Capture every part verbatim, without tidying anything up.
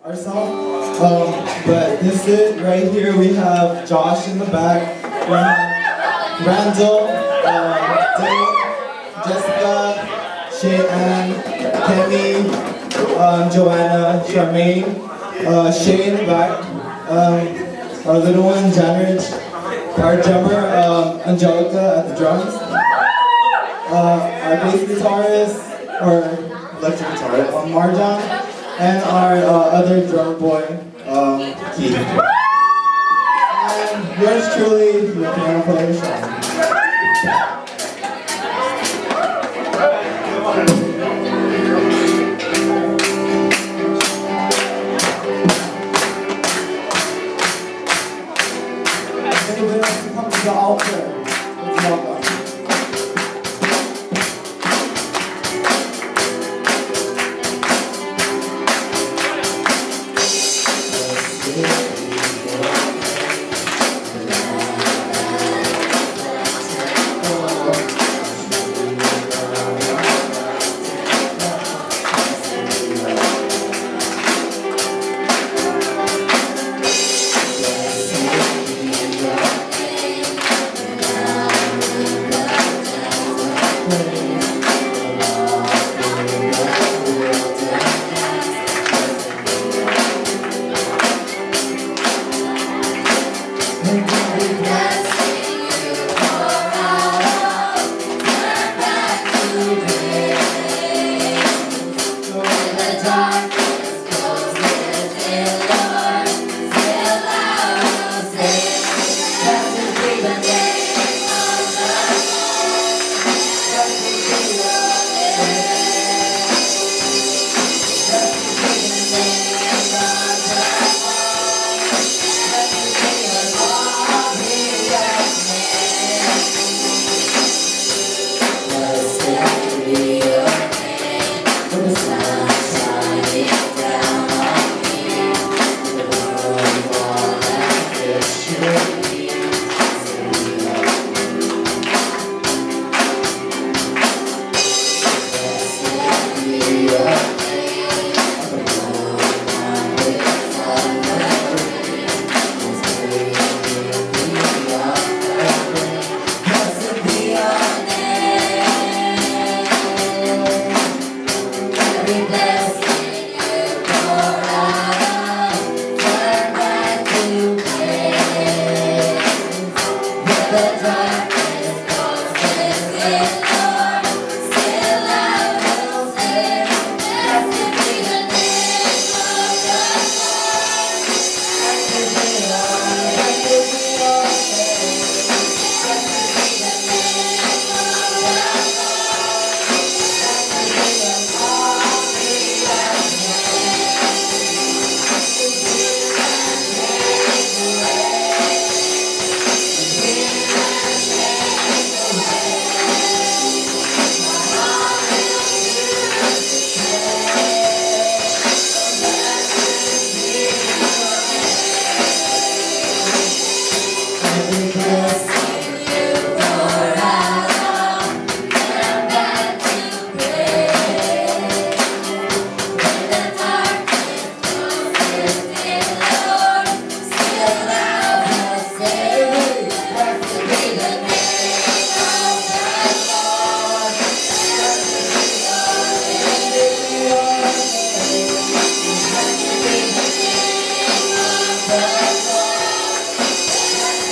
ourselves. Um, but this is right here. We have Josh in the back. We have Randall, um, Dave, Jessica, Shayan, Kemi, um, Joanna, Charmaine, uh, Shay in the back. Um, our little one, Janet, our drummer, um, Angelica at the drums. Uh, our bass guitarist, or electric guitarist, um, Marjan, and our uh, other drummer boy, um, Keith. And yours truly, the piano player, Sean. Anybody else to come to the altar? Let's welcome.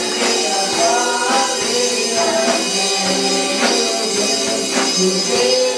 Today